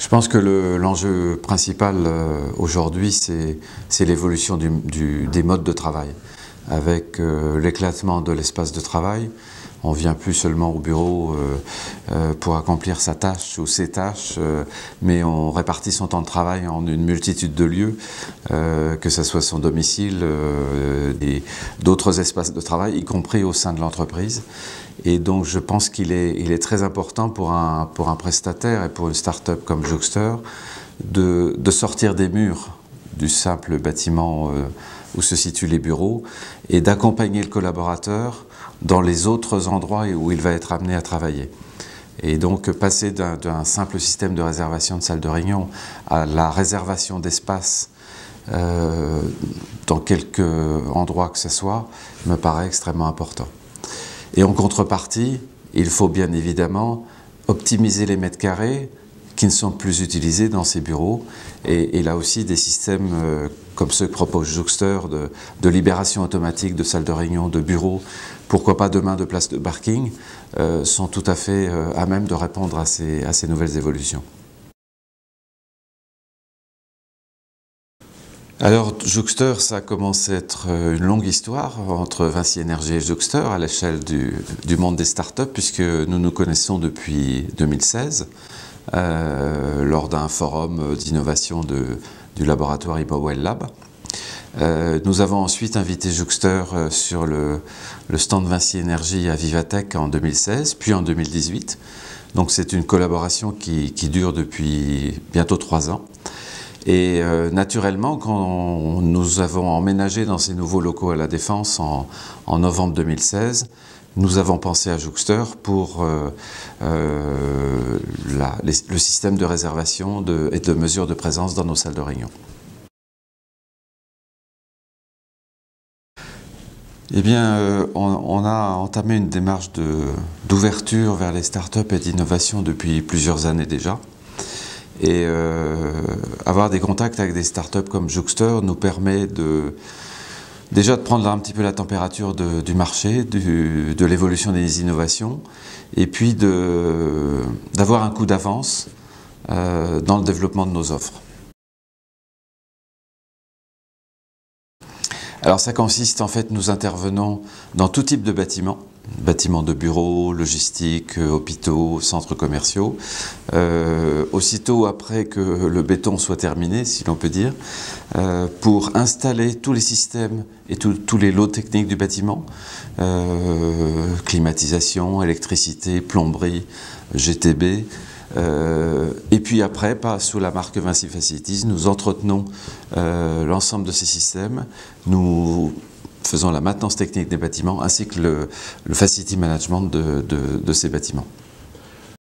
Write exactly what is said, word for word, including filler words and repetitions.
Je pense que l'enjeu principal euh, aujourd'hui, c'est l'évolution du, du, des modes de travail. Avec euh, l'éclatement de l'espace de travail, on ne vient plus seulement au bureau euh, euh, pour accomplir sa tâche ou ses tâches, euh, mais on répartit son temps de travail en une multitude de lieux, euh, que ce soit son domicile euh, et d'autres espaces de travail, y compris au sein de l'entreprise. Et donc je pense qu'il est, il est très important pour un, pour un prestataire et pour une start-up comme Jouxteur de, de sortir des murs du simple bâtiment euh, où se situent les bureaux et d'accompagner le collaborateur dans les autres endroits où il va être amené à travailler. Et donc passer d'un simple système de réservation de salle de réunion à la réservation d'espace euh, dans quelque endroit que ce soit me paraît extrêmement important. Et en contrepartie, il faut bien évidemment optimiser les mètres carrés qui ne sont plus utilisés dans ces bureaux. Et, et là aussi, des systèmes euh, comme ceux que propose Jouxteur de, de libération automatique de salles de réunion, de bureaux, pourquoi pas demain de places de parking, euh, sont tout à fait euh, à même de répondre à ces, à ces nouvelles évolutions. Alors, Jouxteur, ça commence à être une longue histoire entre Vinci Énergie et Jouxteur à l'échelle du, du monde des startups, puisque nous nous connaissons depuis deux mille seize, euh, lors d'un forum d'innovation du laboratoire Imowell Lab. Euh, nous avons ensuite invité Jouxteur sur le, le stand Vinci Énergie à Vivatech en deux mille seize, puis en deux mille dix-huit. Donc c'est une collaboration qui, qui dure depuis bientôt trois ans. Et euh, naturellement, quand on, nous avons emménagé dans ces nouveaux locaux à la Défense en, en novembre deux mille seize, nous avons pensé à Jouxteur pour euh, euh, la, les, le système de réservation de, et de mesure de présence dans nos salles de réunion. Eh bien, euh, on, on a entamé une démarche d'ouverture vers les startups et d'innovation depuis plusieurs années déjà. Et euh, avoir des contacts avec des startups comme Jouxteur nous permet de, déjà de prendre un petit peu la température de, du marché, du, de l'évolution des innovations, et puis d'avoir un coup d'avance euh, dans le développement de nos offres. Alors ça consiste en fait, nous intervenons dans tout type de bâtiments, bâtiments de bureaux, logistiques, hôpitaux, centres commerciaux. Euh, aussitôt après que le béton soit terminé, si l'on peut dire, euh, pour installer tous les systèmes et tout, tous les lots techniques du bâtiment, euh, climatisation, électricité, plomberie, G T B. Euh, et puis après, pas sous la marque Vinci Facilities, nous entretenons euh, l'ensemble de ces systèmes, nous faisons la maintenance technique des bâtiments ainsi que le, le facility management de, de, de ces bâtiments.